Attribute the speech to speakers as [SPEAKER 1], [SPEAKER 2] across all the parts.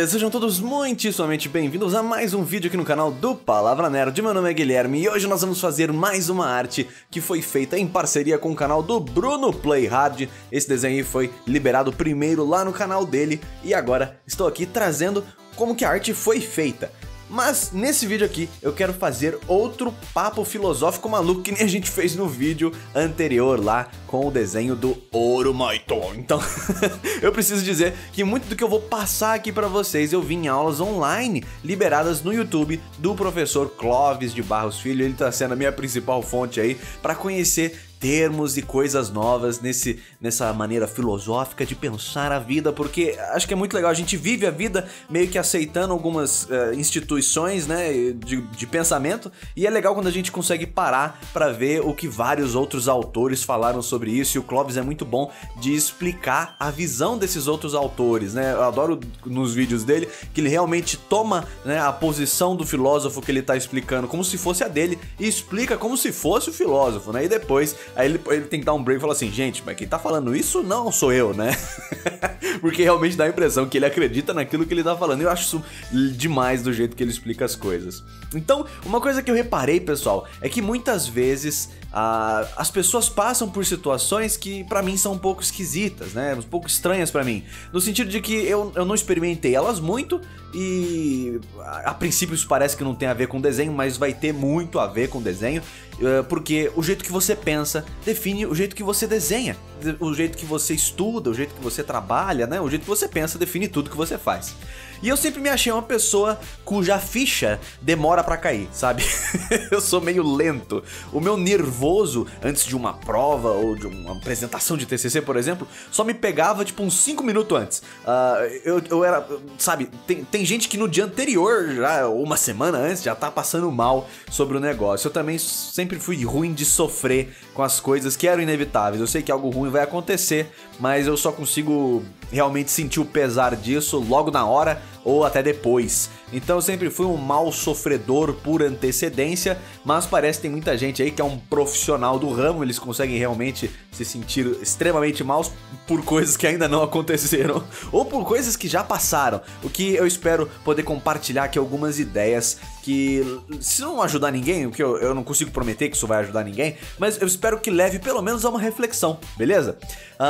[SPEAKER 1] beleza? Sejam todos muitíssimamente bem-vindos a mais um vídeo aqui no canal do Palavra Nerd. Meu nome é Guilherme e hoje nós vamos fazer mais uma arte que foi feita em parceria com o canal do Bruno Playhard. Esse desenho aí foi liberado primeiro lá no canal dele e agora estou aqui trazendo como que a arte foi feita. Mas nesse vídeo aqui eu quero fazer outro papo filosófico maluco que nem a gente fez no vídeo anterior lá com o desenho do Oromaito. Então eu preciso dizer que muito do que eu vou passar aqui pra vocês eu vi em aulas online liberadas no YouTube do professor Clóvis de Barros Filho. Ele tá sendo a minha principal fonte aí pra conhecer termos e coisas novas nessa maneira filosófica de pensar a vida, porque acho que é muito legal, a gente vive a vida meio que aceitando algumas instituições, né, de pensamento, e é legal quando a gente consegue parar pra ver o que vários outros autores falaram sobre isso, e o Clóvis é muito bom de explicar a visão desses outros autores, né, eu adoro nos vídeos dele que ele realmente toma, né, a posição do filósofo que ele tá explicando como se fosse a dele, e explica como se fosse o filósofo, né, e depois aí ele tem que dar um break e falar assim, gente, mas quem tá falando isso não sou eu, né? Porque realmente dá a impressão que ele acredita naquilo que ele tá falando. Eu acho isso demais do jeito que ele explica as coisas. Então, uma coisa que eu reparei, pessoal, é que muitas vezes as pessoas passam por situações que pra mim são um pouco esquisitas, né? Um pouco estranhas pra mim. No sentido de que eu não experimentei elas muito e a princípio isso parece que não tem a ver com desenho, mas vai ter muito a ver com desenho. Porque o jeito que você pensa define o jeito que você desenha, o jeito que você estuda, o jeito que você trabalha, né? O jeito que você pensa define tudo que você faz. E eu sempre me achei uma pessoa cuja ficha demora pra cair, sabe? Eu sou meio lento. O meu nervoso antes de uma prova ou de uma apresentação de TCC, por exemplo, só me pegava tipo uns 5 minutos antes. Eu era, sabe, tem gente que no dia anterior, já uma semana antes, já tá passando mal sobre o negócio. Eu também sempre fui ruim de sofrer com as coisas que eram inevitáveis. Eu sei que algo ruim vai acontecer, mas eu só consigo realmente sentir o pesar disso logo na hora ou até depois. Então eu sempre fui um mal sofredor por antecedência, mas parece que tem muita gente aí que é um profissional do ramo, eles conseguem realmente se sentir extremamente maus por coisas que ainda não aconteceram ou por coisas que já passaram. O que eu espero poder compartilhar aqui algumas ideias que, se não ajudar ninguém, o que eu não consigo prometer que isso vai ajudar ninguém, mas eu espero que leve pelo menos a uma reflexão, beleza?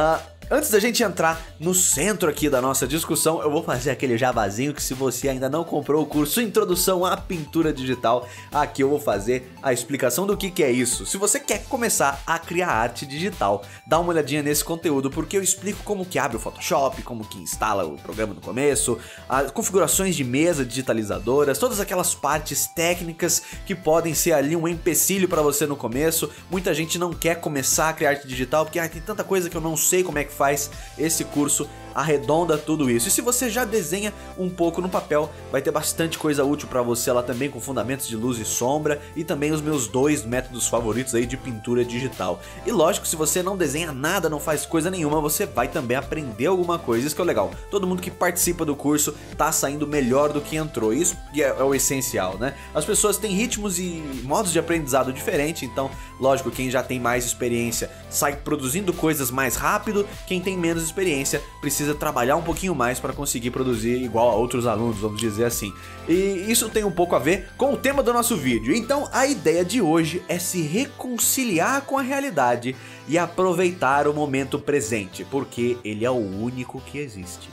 [SPEAKER 1] Antes da gente entrar no centro aqui da nossa discussão, eu vou fazer aquele javazinho que se você ainda não comprou o curso Introdução à Pintura Digital, aqui eu vou fazer a explicação do que é isso. Se você quer começar a criar arte digital, dá uma olhadinha nesse conteúdo, porque eu explico como que abre o Photoshop, como que instala o programa no começo, as configurações de mesa digitalizadoras, todas aquelas partes técnicas que podem ser ali um empecilho para você no começo. Muita gente não quer começar a criar arte digital porque tem tanta coisa que eu não sei como é que faz. Esse curso arredonda tudo isso. E se você já desenha um pouco no papel, vai ter bastante coisa útil pra você lá também, com fundamentos de luz e sombra e também os meus 2 métodos favoritos aí de pintura digital. E lógico, se você não desenha nada, não faz coisa nenhuma, você vai também aprender alguma coisa. Isso que é legal. Todo mundo que participa do curso tá saindo melhor do que entrou. Isso é o essencial, né? As pessoas têm ritmos e modos de aprendizado diferentes, então, lógico, quem já tem mais experiência sai produzindo coisas mais rápido, quem tem menos experiência precisa trabalhar um pouquinho mais para conseguir produzir igual a outros alunos, vamos dizer assim. E isso tem um pouco a ver com o tema do nosso vídeo. Então a ideia de hoje é se reconciliar com a realidade e aproveitar o momento presente, porque ele é o único que existe.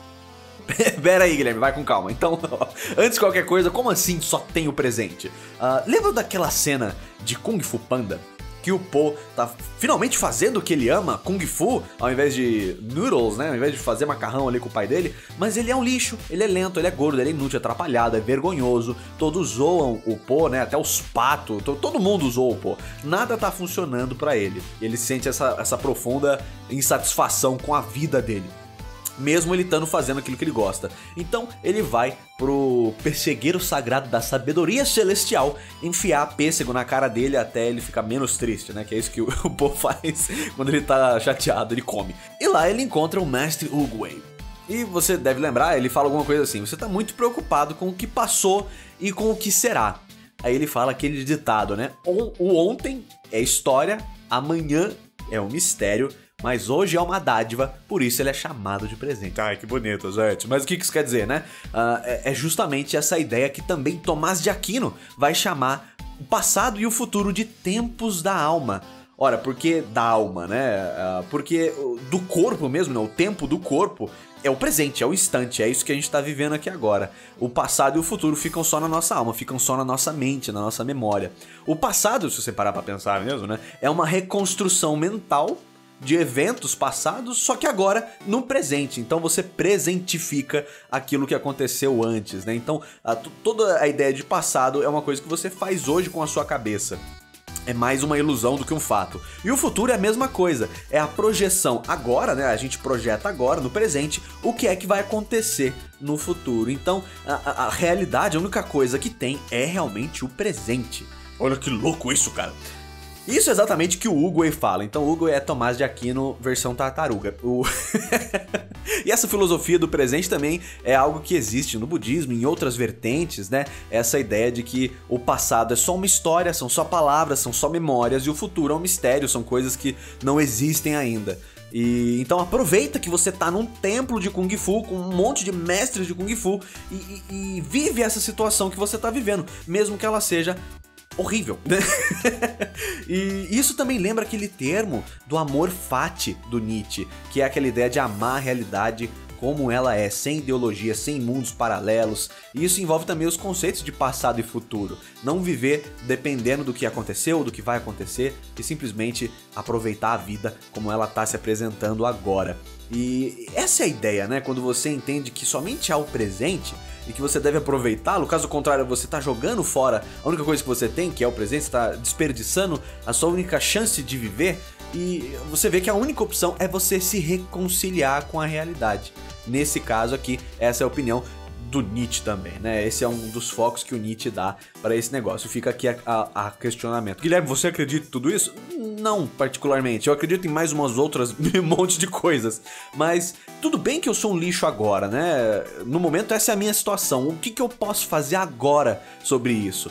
[SPEAKER 1] Pera aí, Guilherme, vai com calma. Então, antes de qualquer coisa, como assim só tem o presente? Lembra daquela cena de Kung Fu Panda? Que o Po tá finalmente fazendo o que ele ama, Kung Fu, ao invés de noodles, né? Ao invés de fazer macarrão ali com o pai dele. Mas ele é um lixo, ele é lento, ele é gordo, ele é inútil, atrapalhado, é vergonhoso. Todos zoam o Po, né? Até os patos, todo mundo zoa o Po. Nada tá funcionando pra ele. Ele sente essa profunda insatisfação com a vida dele, mesmo ele estando fazendo aquilo que ele gosta. Então ele vai pro persegueiro sagrado da sabedoria celestial enfiar pêssego na cara dele até ele ficar menos triste, né? Que é isso que o Po faz quando ele tá chateado, ele come. E lá ele encontra o mestre Oogway. E você deve lembrar, ele fala alguma coisa assim: você tá muito preocupado com o que passou e com o que será. Aí ele fala aquele ditado, né? O ontem é história, amanhã é um mistério, mas hoje é uma dádiva, por isso ele é chamado de presente. Ai, que bonito, gente. Mas o que isso quer dizer, né? É justamente essa ideia que também Tomás de Aquino vai chamar o passado e o futuro de tempos da alma. Ora, por que da alma, né? Porque do corpo mesmo, né? O tempo do corpo é o presente, é o instante, é isso que a gente tá vivendo aqui agora. O passado e o futuro ficam só na nossa alma, ficam só na nossa mente, na nossa memória. O passado, se você parar pra pensar mesmo, né? É uma reconstrução mental de eventos passados, só que agora no presente. Então você presentifica aquilo que aconteceu antes, né? Então toda a ideia de passado é uma coisa que você faz hoje com a sua cabeça. É mais uma ilusão do que um fato. E o futuro é a mesma coisa, é a projeção agora, né? A gente projeta agora, no presente, o que é que vai acontecer no futuro. Então, a realidade, a única coisa que tem é realmente o presente. Olha que louco isso, cara. Isso é exatamente o que o Hugo fala. Então o Hugo é Tomás de Aquino versão tartaruga. E essa filosofia do presente também é algo que existe no budismo, em outras vertentes, né? Essa ideia de que o passado é só uma história, são só palavras, são só memórias, e o futuro é um mistério, são coisas que não existem ainda. E então aproveita que você tá num templo de Kung Fu com um monte de mestres de Kung Fu e vive essa situação que você tá vivendo, mesmo que ela seja horrível, né? E isso também lembra aquele termo do amor fati do Nietzsche, que é aquela ideia de amar a realidade como ela é, sem ideologia, sem mundos paralelos. E isso envolve também os conceitos de passado e futuro. Não viver dependendo do que aconteceu ou do que vai acontecer, e simplesmente aproveitar a vida como ela está se apresentando agora. E essa é a ideia, né? Quando você entende que somente há o presente e que você deve aproveitá-lo, caso contrário você está jogando fora a única coisa que você tem, que é o presente, você está desperdiçando a sua única chance de viver, e você vê que a única opção é você se reconciliar com a realidade. Nesse caso aqui, essa é a opinião do Nietzsche também, né? Esse é um dos focos que o Nietzsche dá para esse negócio. Fica aqui a questionamento. Guilherme, você acredita em tudo isso? Não particularmente. Eu acredito em mais umas outras, um monte de coisas. Mas tudo bem que eu sou um lixo agora, né? No momento essa é a minha situação. O que eu posso fazer agora sobre isso?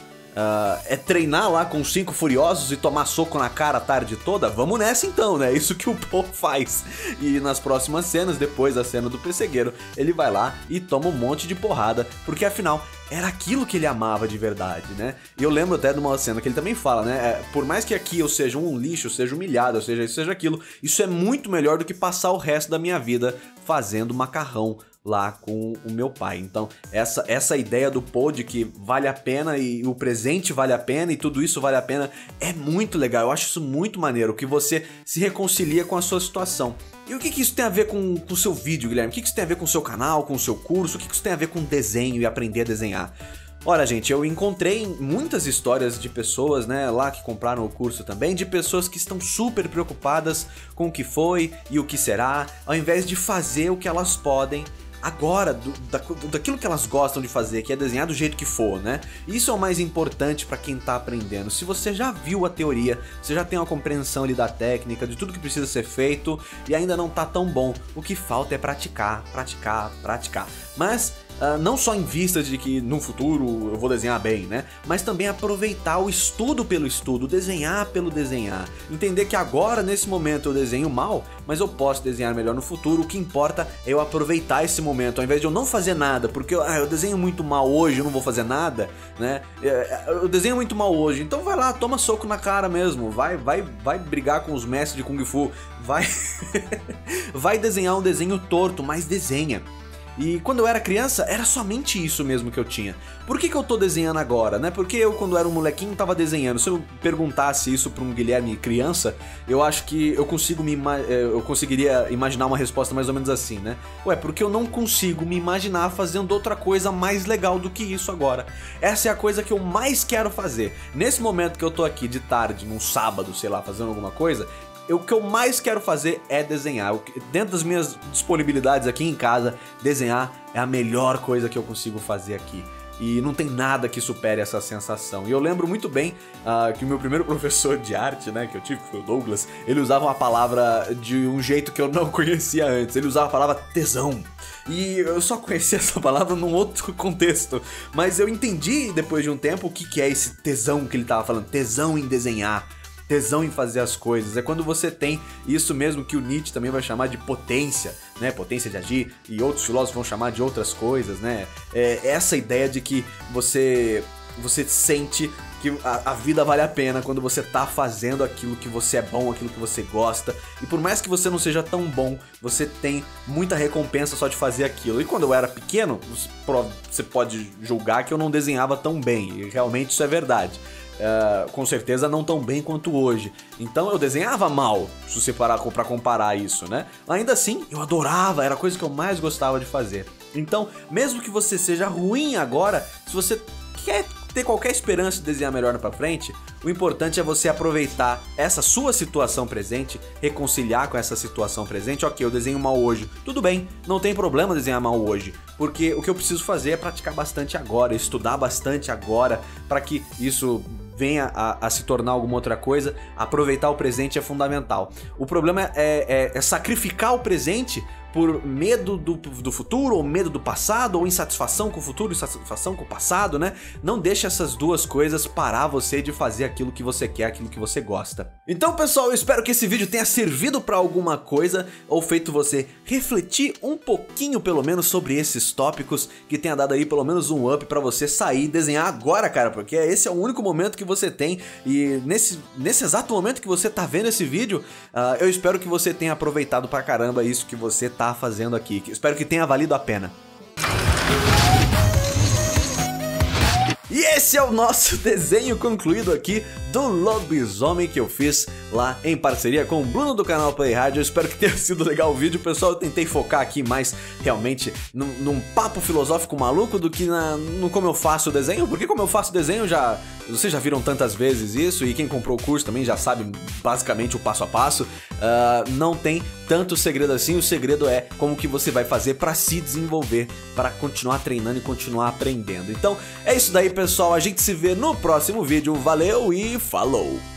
[SPEAKER 1] É treinar lá com os 5 furiosos e tomar soco na cara a tarde toda? Vamos nessa então, né? Isso que o Paul faz. E nas próximas cenas, depois da cena do pessegueiro, ele vai lá e toma um monte de porrada, porque afinal era aquilo que ele amava de verdade, né? E eu lembro até de uma cena que ele também fala, né? Por mais que aqui eu seja um lixo, eu seja humilhado, eu seja isso, seja aquilo, isso é muito melhor do que passar o resto da minha vida fazendo macarrão lá com o meu pai. Então essa ideia do Poe de que vale a pena e o presente vale a pena e tudo isso vale a pena é muito legal. Eu acho isso muito maneiro, que você se reconcilia com a sua situação. E o que isso tem a ver com o seu vídeo, Guilherme? O que isso tem a ver com o seu canal, com o seu curso? O que isso tem a ver com desenho e aprender a desenhar? Olha, gente, eu encontrei muitas histórias de pessoas, né, lá que compraram o curso também, de pessoas que estão super preocupadas com o que foi e o que será, ao invés de fazer o que elas podem agora, daquilo que elas gostam de fazer, que é desenhar do jeito que for, né? Isso é o mais importante para quem tá aprendendo. Se você já viu a teoria, você já tem uma compreensão ali da técnica, de tudo que precisa ser feito e ainda não tá tão bom, o que falta é praticar, praticar, praticar. Mas não só em vista de que no futuro eu vou desenhar bem, né? Mas também aproveitar o estudo pelo estudo, desenhar pelo desenhar. Entender que agora, nesse momento, eu desenho mal, mas eu posso desenhar melhor no futuro. O que importa é eu aproveitar esse momento, ao invés de eu não fazer nada, porque eu desenho muito mal hoje, eu não vou fazer nada, né? Eu desenho muito mal hoje, então vai lá, toma soco na cara mesmo, vai brigar com os mestres de Kung Fu, vai desenhar um desenho torto, mas desenha. E quando eu era criança, era somente isso mesmo que eu tinha. Por que eu tô desenhando agora, né? Porque eu, quando era um molequinho, tava desenhando. Se eu perguntasse isso pra um Guilherme criança, eu acho que eu conseguiria imaginar uma resposta mais ou menos assim, né? Ué, porque eu não consigo me imaginar fazendo outra coisa mais legal do que isso agora. Essa é a coisa que eu mais quero fazer. Nesse momento que eu tô aqui de tarde, num sábado, sei lá, fazendo alguma coisa, o que eu mais quero fazer é desenhar. Dentro das minhas disponibilidades aqui em casa, desenhar é a melhor coisa que eu consigo fazer aqui. E não tem nada que supere essa sensação. E eu lembro muito bem que o meu primeiro professor de arte, né, que eu tive, que foi o Douglas, ele usava uma palavra de um jeito que eu não conhecia antes. Ele usava a palavra tesão. E eu só conhecia essa palavra num outro contexto. Mas eu entendi depois de um tempo o que é esse tesão que ele tava falando. Tesão em desenhar. tesão em fazer as coisas, é quando você tem isso mesmo que o Nietzsche também vai chamar de potência, né? Potência de agir, e outros filósofos vão chamar de outras coisas, né? É essa ideia de que você sente que a vida vale a pena quando você tá fazendo aquilo que você é bom, aquilo que você gosta. E por mais que você não seja tão bom, você tem muita recompensa só de fazer aquilo. E quando eu era pequeno, você pode julgar que eu não desenhava tão bem, e realmente isso é verdade. Com certeza não tão bem quanto hoje. Então eu desenhava mal, se você parar pra comparar isso, né? Ainda assim, eu adorava, era a coisa que eu mais gostava de fazer. Então, mesmo que você seja ruim agora, se você quer ter qualquer esperança de desenhar melhor pra frente, o importante é você aproveitar essa sua situação presente, reconciliar com essa situação presente. Ok, eu desenho mal hoje, tudo bem, não tem problema desenhar mal hoje, porque o que eu preciso fazer é praticar bastante agora, estudar bastante agora, para que isso venha a se tornar alguma outra coisa. Aproveitar o presente é fundamental. O problema é sacrificar o presente por medo do futuro, ou medo do passado, ou insatisfação com o futuro, insatisfação com o passado, né? Não deixe essas duas coisas parar você de fazer aquilo que você quer, aquilo que você gosta. Então, pessoal, eu espero que esse vídeo tenha servido pra alguma coisa, ou feito você refletir um pouquinho, pelo menos, sobre esses tópicos, que tenha dado aí pelo menos um up pra você sair e desenhar agora, cara, porque esse é o único momento que você tem, e nesse exato momento que você tá vendo esse vídeo, eu espero que você tenha aproveitado pra caramba isso que você tá fazendo aqui. Espero que tenha valido a pena. E esse é o nosso desenho concluído aqui do lobisomem que eu fiz lá em parceria com o Bruno do canal Play Hard. Eu espero que tenha sido legal o vídeo, pessoal. Eu tentei focar aqui mais realmente num papo filosófico maluco do que no como eu faço o desenho, porque como eu faço o desenho vocês já viram tantas vezes isso, e quem comprou o curso também já sabe basicamente o passo a passo. Não tem tanto segredo assim, o segredo é como que você vai fazer para se desenvolver, para continuar treinando e continuar aprendendo. Então é isso daí, pessoal, a gente se vê no próximo vídeo, valeu e falou!